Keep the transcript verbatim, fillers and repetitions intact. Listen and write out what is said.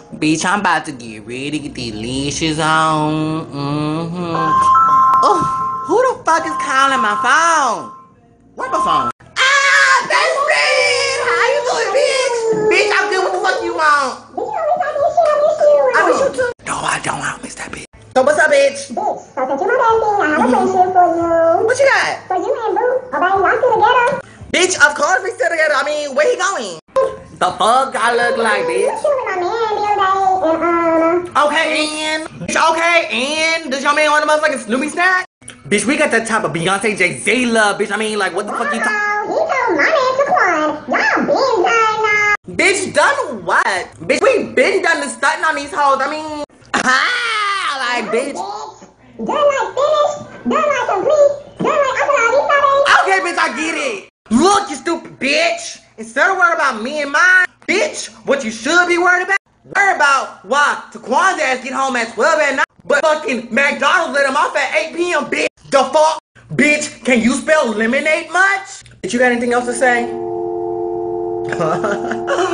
Bitch, I'm about to get ready to get these leashes on. Mm-hmm. Oh, who the fuck is calling my phone? Where's my phone? Ah, best friend! How you doing, bitch? Bitch, I'm good. What the fuck you want? I miss you too. No, I don't. I don't miss that bitch. So what's up, bitch? Bitch, so since you're my bestie, I have a friendship for you. What you got? For you and Boo. Oh, baby, y'all still together. Bitch, of course we still together. I mean, where he going? The fuck I look like, bitch? You with my man the other day, and um. Okay, and bitch, okay, and does your man want a motherfucking Snoopy snack? Bitch, we got that type of Beyonce Jay Z love, bitch. I mean, like, what the fuck you talking? He told my man to Quan. Y'all been done now. Bitch, done what? Bitch, we been done the stunting on these hoes. I mean, ah, like, bitch. Done like finished, done like complete, done like I'm gonna leave my Okay, bitch, I get it. Look, you stupid bitch. Instead of worrying about me and mine, bitch, what you should be worried about, worry about why Taquan's ass get home at twelve at night, but fucking McDonald's let him off at eight p m, bitch. The fuck? Bitch, can you spell lemonade much? Bitch, you got anything else to say?